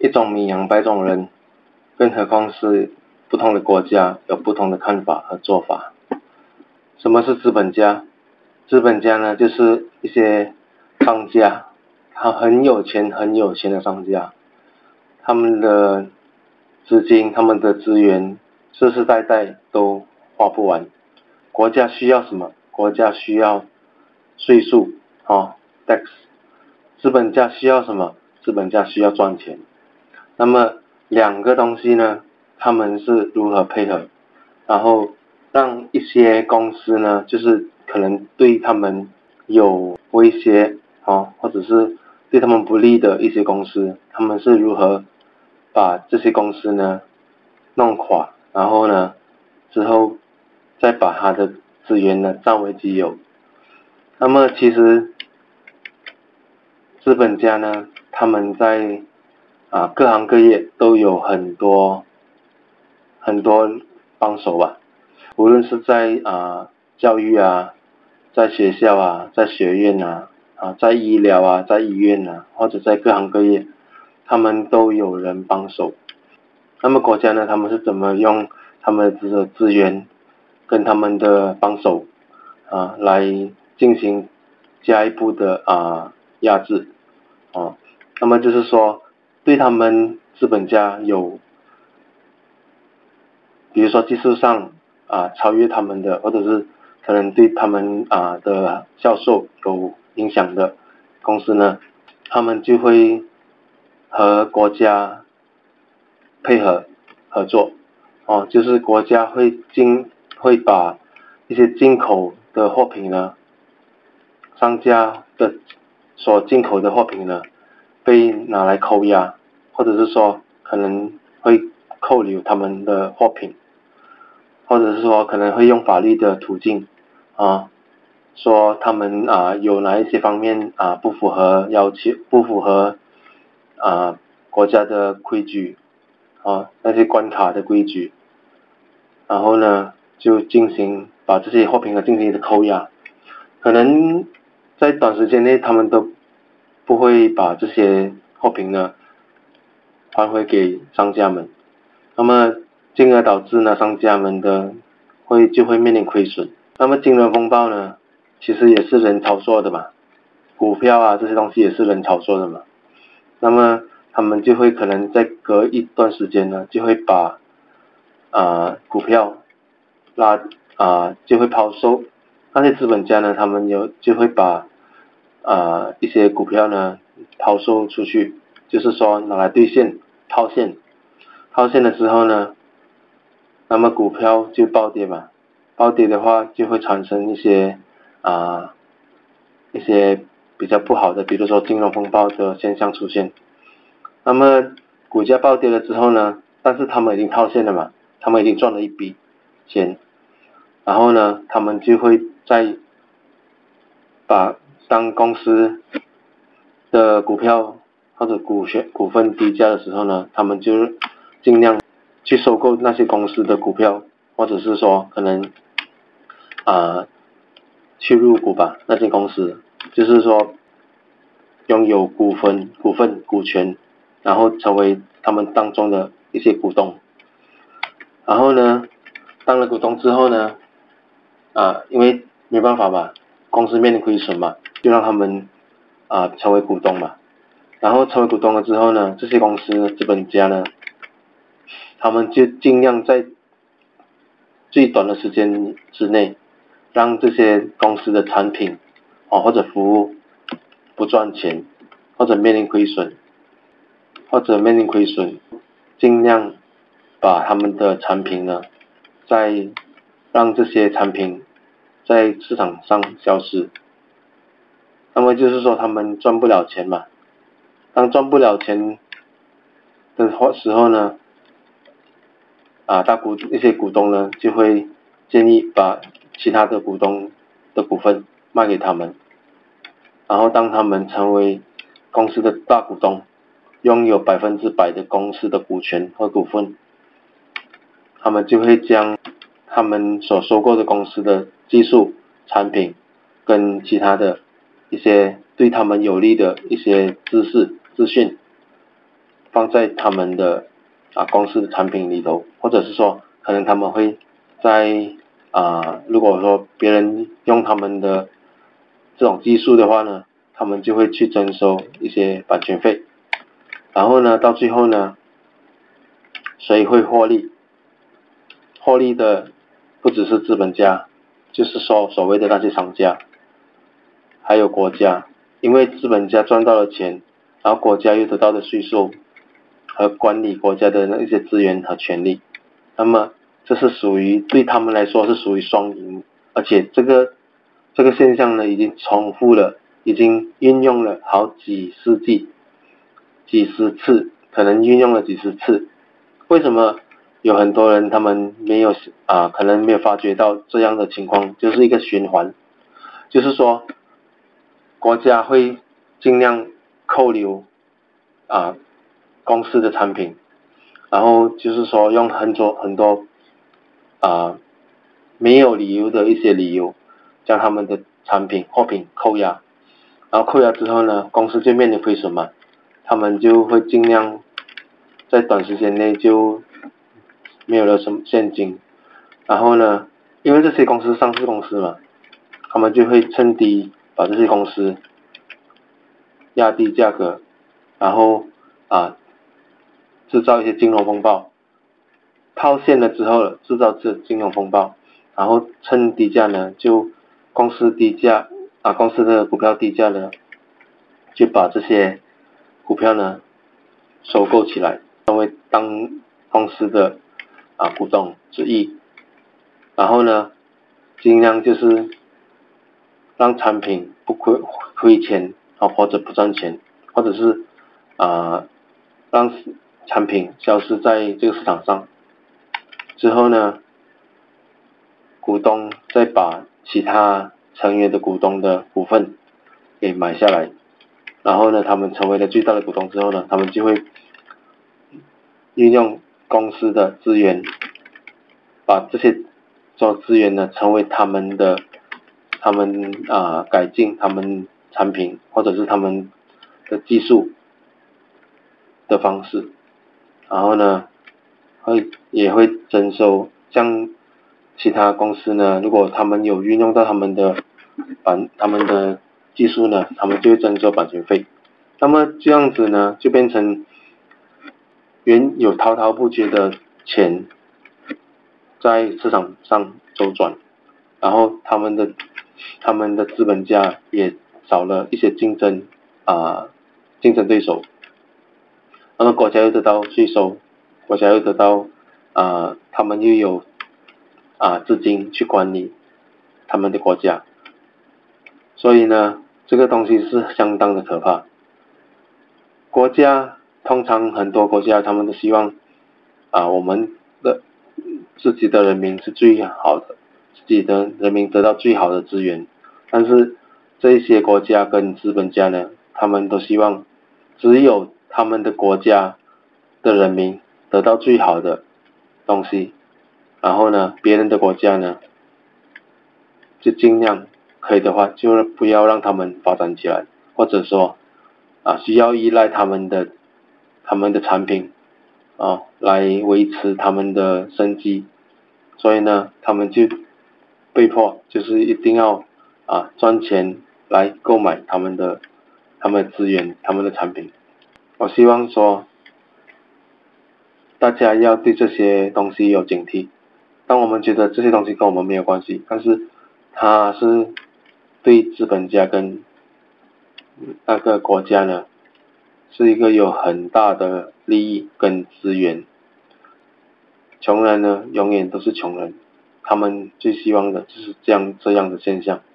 一种米养百种人，更何况是不同的国家有不同的看法和做法。什么是资本家？资本家呢，就是一些商家，他很有钱的商家，他们的资金、他们的资源世世代代都花不完。国家需要什么？国家需要税数tax。资本家需要什么？资本家需要赚钱。那么两个东西呢，他们是如何配合，然后让一些公司呢，就是可能对他们有威胁或者是对他们不利的一些公司，他们是如何把这些公司呢弄垮，然后呢之后再把他的资源呢占为己有。那么其实资本家呢，他们在各行各业都有很多帮手吧，无论是在教育在学校在学院在医疗在医院或者在各行各业，他们都有人帮手。那么国家呢，他们是怎么用他们的资源跟他们的帮手来进行下一步的压制那么就是说对他们资本家有比如说技术上超越他们的，或者是可能对他们的销售有影响的公司呢，他们就会和国家配合合作就是国家会把一些进口的货品呢，商家的所进口的货品呢被拿来扣押，或者是说可能会扣留他们的货品，或者是说可能会用法律的途径说他们有哪一些方面不符合要求，不符合国家的规矩那些关卡的规矩，然后呢就把这些货品呢进行一个扣押，可能在短时间内他们都不会把这些货品呢还回给商家们，那么进而导致呢商家们就会面临亏损。那么金融风暴呢，其实也是人炒作的嘛，股票这些东西也是人炒作的嘛，那么他们就会可能在隔一段时间呢，就会把股票就会抛售，那些资本家呢，他们就会把一些股票呢抛售出去，就是说拿来兑现套现了之后呢，那么股票就暴跌嘛，暴跌的话就会产生一些比较不好的，比如说金融风暴的现象出现。那么股价暴跌了之后呢，但是他们已经套现了嘛，他们已经赚了一笔钱，然后呢他们就会再当公司的股票或者股份低价的时候呢，他们就尽量去收购那些公司的股票，或者是说可能去入股吧，那些公司就是说拥有股权，然后成为他们当中的一些股东。然后呢当了股东之后呢因为没办法嘛，公司面临亏损嘛，就让他们成为股东嘛。然后成为股东了之后呢，这些公司资本家呢，他们就尽量在最短的时间之内让这些公司的产品或者服务不赚钱，或者面临亏损，尽量把他们的产品呢再让这些产品在市场上消失。那么就是说他们赚不了钱嘛，当赚不了钱的时候呢一些股东呢就会建议把其他的股东的股份卖给他们，然后当他们成为公司的大股东，拥有100%的公司的股权和股份，他们就会将他们所收购的公司的技术产品跟其他的一些对他们有利的一些资讯放在他们的公司的产品里头，或者是说可能他们会在如果说别人用他们的这种技术的话呢，他们就会去征收一些版权费，然后呢到最后呢，谁会获利？获利的不只是资本家，就是说所谓的那些商家，还有国家，因为资本家赚到了钱，然后国家又得到了税收和管理国家的那些资源和权利，那么这是属于对他们来说是属于双赢，而且这个现象呢已经重复了，已经运用了好几世纪、几十次，可能运用了几十次。为什么有很多人他们可能没有发觉到这样的情况，就是一个循环，就是说国家会尽量扣留公司的产品，然后就是说用很多没有理由的一些理由，将他们的货品扣押，然后扣押之后呢，公司就面临亏损嘛，他们就会尽量在短时间内就没有了什么现金，然后呢，因为这些公司是上市公司嘛，他们就会趁低把这些公司压低价格，然后制造一些金融风暴，套现了之后制造这金融风暴，然后趁低价呢，就公司的股票低价呢，就把这些股票呢收购起来，成为当公司的股东之一，然后呢，尽量就是让产品不亏钱或者不赚钱，或者是让产品消失在这个市场上。之后呢，股东再把其他成员的股东的股份给买下来，然后呢，他们成为了最大的股东之后呢，他们就会运用公司的资源，把这些资源呢成为他们改进他们产品或者是他们的技术的方式，然后呢也会征收，像其他公司呢，如果他们有运用到他们的技术呢，他们就会征收版权费。那么这样子呢，就变成原有滔滔不绝的钱在市场上周转，然后他们的资本家也少了一些竞争对手，那么国家又得到税收，国家又得到他们又有资金去管理他们的国家，所以呢，这个东西是相当的可怕。国家通常很多国家他们都希望我们的自己的人民是最好的，自己的人民得到最好的资源，但是这一些国家跟资本家呢，他们都希望只有他们的国家的人民得到最好的东西，然后呢，别人的国家呢，就尽量可以的话，就不要让他们发展起来，或者说需要依赖他们的产品来维持他们的生计，所以呢，他们就被迫就是一定要赚钱来购买他们的资源、他们的产品。我希望说大家要对这些东西有警惕。当我们觉得这些东西跟我们没有关系，但是它是对资本家跟那个国家呢，是一个有很大的利益跟资源。穷人呢，永远都是穷人，他们最希望的就是这样的现象。